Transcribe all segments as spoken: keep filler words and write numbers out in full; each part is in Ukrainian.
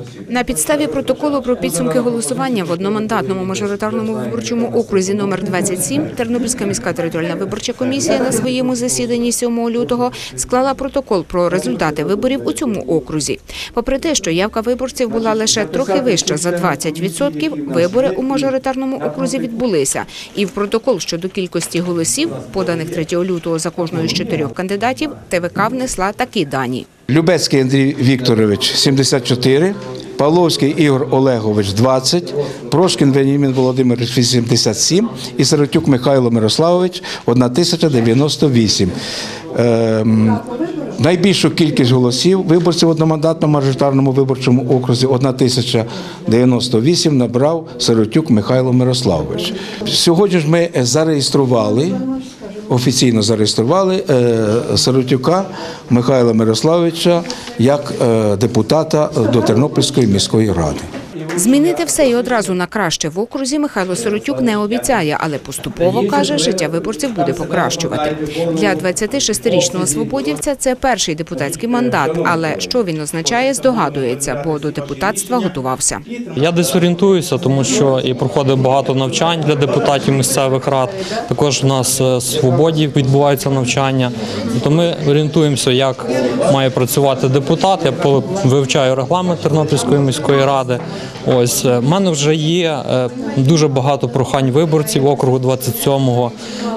На підставі протоколу про підсумки голосування в одномандатному мажоритарному виборчому окрузі номер двадцять сім Тернопільська міська територіальна виборча комісія на своєму засіданні сьомого лютого склала протокол про результати виборів у цьому окрузі. Попри те, що явка виборців була лише трохи вища за двадцять відсотків, вибори у мажоритарному окрузі відбулися. І в протокол щодо кількості голосів, поданих третього лютого за кожною з чотирьох кандидатів, ТВК внесла такі дані. Любецький Андрій Вікторович – сімдесят чотири, Павловський Ігор Олегович – двадцять, Прошкін Венімін Володимирович – вісімдесят сім і Сиротюк Михайло Мирославович – тисяча дев'яносто вісім. Ем, найбільшу кількість голосів виборців в одномандатному мажоритарному виборчому окрузі – тисяча дев'яносто вісім набрав Сиротюк Михайло Мирославович. Сьогодні ж ми зареєстрували Офіційно зареєстрували Сиротюка Михайла Мирославовича як депутата до Тернопільської міської ради. Змінити все і одразу на краще в окрузі Михайло Сиротюк не обіцяє, але поступово, каже, життя виборців буде покращувати. Для двадцятишестирічного свободівця це перший депутатський мандат, але що він означає, здогадується, бо до депутатства готувався. Я десь орієнтуюся, тому що і проходить багато навчань для депутатів місцевих рад. Також у нас в Свободі відбуваються навчання. То ми орієнтуємося, як має працювати депутат. Я вивчаю регламент Тернопільської міської ради. Ось, в мене вже є дуже багато прохань виборців округу двадцять сьомого.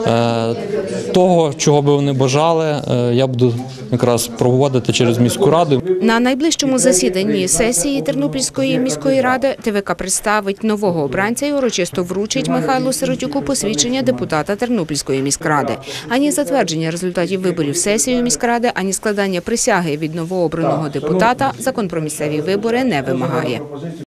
Того, чого би вони бажали, я буду якраз проводити через міську раду. На найближчому засіданні сесії Тернопільської міської ради ТВК представить нового обранця і урочисто вручить Михайлу Сиротюку посвідчення депутата Тернопільської міськради. Ані затвердження результатів виборів сесією міськради, ані складання присяги від новообраного депутата закон про місцеві вибори не вимагає.